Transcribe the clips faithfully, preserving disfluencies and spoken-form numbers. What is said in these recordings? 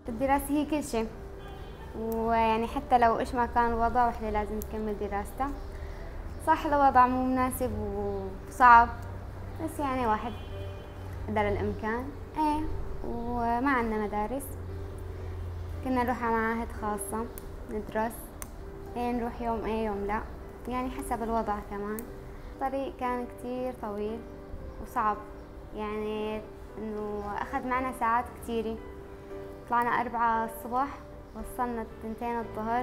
الدراسة هي كل شيء، ويعني حتى لو إيش ما كان الوضع وإحنا لازم نكمل دراسته. صح الوضع مو مناسب وصعب، بس يعني واحد قدر الإمكان. إيه، وما عندنا مدارس، كنا نروح على معاهد خاصة ندرس. إيه، نروح يوم إيه يوم لا، يعني حسب الوضع كمان. الطريق كان كتير طويل وصعب، يعني إنه أخذ معنا ساعات كتيرة. طلعنا أربعة الصبح وصلنا تنتين الظهر.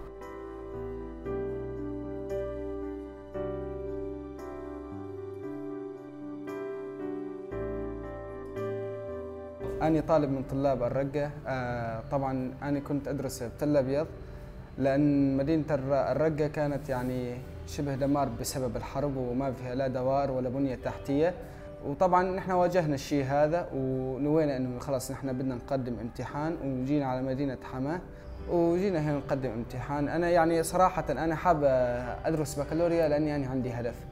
أنا طالب من طلاب الرقة. طبعا أنا كنت أدرس بتل أبيض، لأن مدينة الرقة كانت يعني شبه دمار بسبب الحرب وما فيها لا دوائر ولا بنية تحتية. وطبعا نحن واجهنا الشيء هذا ونوينا انه خلاص نحن بدنا نقدم امتحان، وجينا على مدينة حما وجينا هنا نقدم امتحان. انا يعني صراحة انا حابة ادرس بكالوريا لاني يعني عندي هدف.